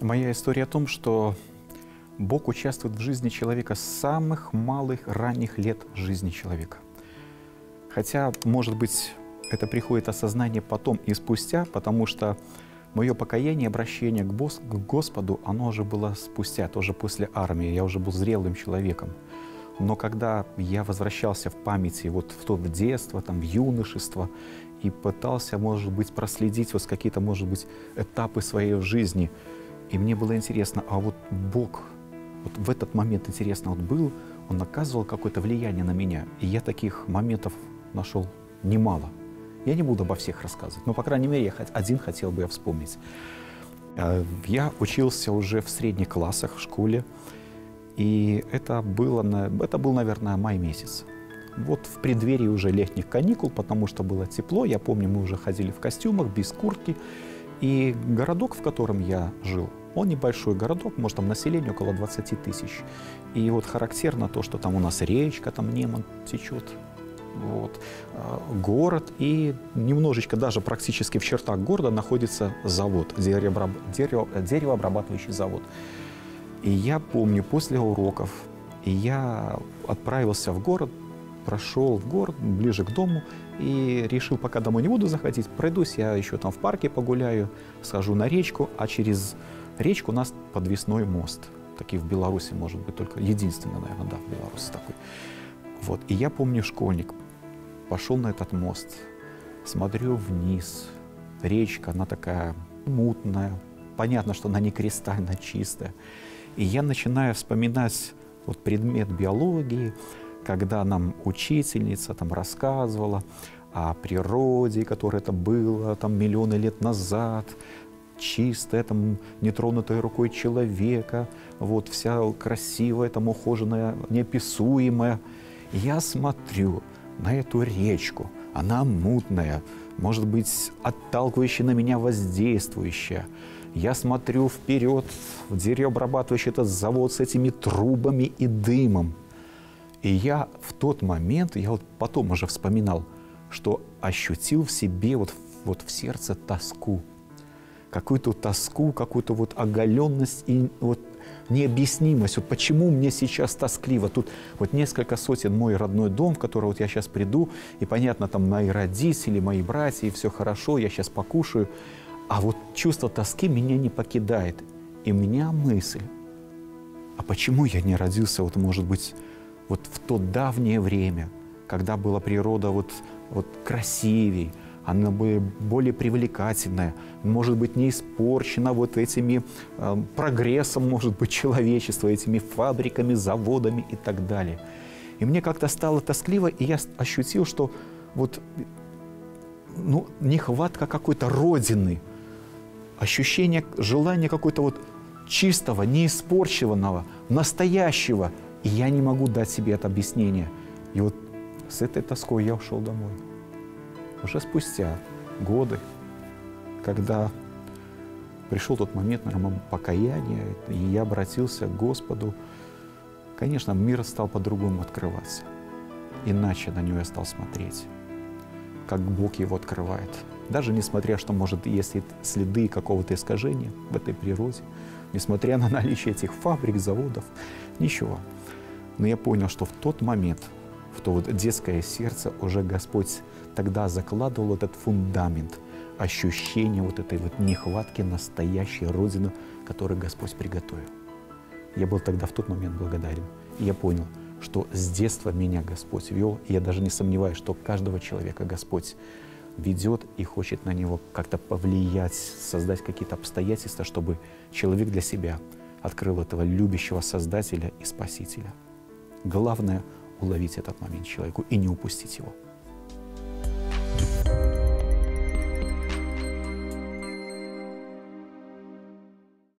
Моя история о том, что Бог участвует в жизни человека с самых малых ранних лет жизни человека. Хотя, может быть, это приходит осознание потом и спустя, потому что мое покаяние, обращение к Господу, оно уже было спустя, тоже после армии. Я уже был зрелым человеком. Но когда я возвращался в памяти вот в то детство, там, в юношество, и пытался, может быть, проследить вот какие-то, может быть, этапы своей жизни, и мне было интересно, а вот Бог, вот в этот момент, интересно, вот был, Он оказывал какое-то влияние на меня. И я таких моментов нашел немало. Я не буду обо всех рассказывать, но, по крайней мере, один хотел бы я вспомнить. Я учился уже в средних классах в школе, и это был, наверное, май месяц. Вот в преддверии уже летних каникул, потому что было тепло, я помню, мы уже ходили в костюмах, без куртки, и городок, в котором я жил, он небольшой городок, может, там население около 20 тысяч. И вот характерно то, что там у нас речка, там Неман течет, вот, город, и немножечко, даже практически в чертах города находится завод, деревообрабатывающий завод. И я помню, после уроков я отправился в город, прошел в город, ближе к дому, и решил, пока домой не буду заходить, пройдусь, я еще там в парке погуляю, схожу на речку, а через речку у нас подвесной мост. Такие в Беларуси, может быть, только единственный, наверное, да, в Беларуси такой. Вот, и я помню, школьник, пошел на этот мост, смотрю вниз, речка, она такая мутная, понятно, что она не кристально чистая. И я начинаю вспоминать вот предмет биологии, когда нам учительница там рассказывала о природе, которая это было там миллионы лет назад, чистая, там, нетронутая рукой человека, вот вся красивая, там, ухоженная, неописуемая. Я смотрю на эту речку, она мутная, может быть, отталкивающая на меня, воздействующая. Я смотрю вперед в деревообрабатывающий этот завод с этими трубами и дымом. И я в тот момент, я вот потом уже вспоминал, что ощутил в себе, вот в сердце тоску. Какую-то тоску, какую-то вот оголенность и вот необъяснимость. Вот почему мне сейчас тоскливо? Тут вот несколько сотен мой родной дом, в который вот я сейчас приду, и понятно, там мои родители, мои братья, и все хорошо, я сейчас покушаю. А вот чувство тоски меня не покидает. И у меня мысль, а почему я не родился, вот, может быть, вот в то давнее время, когда была природа вот красивей, она была более привлекательная, может быть, не испорчена вот этими прогрессом, может быть, человечества, этими фабриками, заводами и так далее. И мне как-то стало тоскливо, и я ощутил, что вот, ну, нехватка какой-то родины, ощущение, желание какой-то вот чистого, неиспорченного, настоящего. И я не могу дать себе это объяснение. И вот с этой тоской я ушел домой. Уже спустя годы, когда пришел тот момент, наверное, покаяния, и я обратился к Господу, конечно, мир стал по-другому открываться. Иначе на него я стал смотреть, как Бог его открывает. Даже несмотря, что, может, есть следы какого-то искажения в этой природе, несмотря на наличие этих фабрик, заводов, ничего. Но я понял, что в тот момент, в то вот детское сердце уже Господь тогда закладывал этот фундамент, ощущение вот этой вот нехватки настоящей Родины, которую Господь приготовил. Я был тогда в тот момент благодарен. И я понял, что с детства меня Господь вел, и я даже не сомневаюсь, что каждого человека Господь ведет и хочет на него как-то повлиять, создать какие-то обстоятельства, чтобы человек для себя открыл этого любящего Создателя и Спасителя. Главное — уловить этот момент человеку и не упустить его.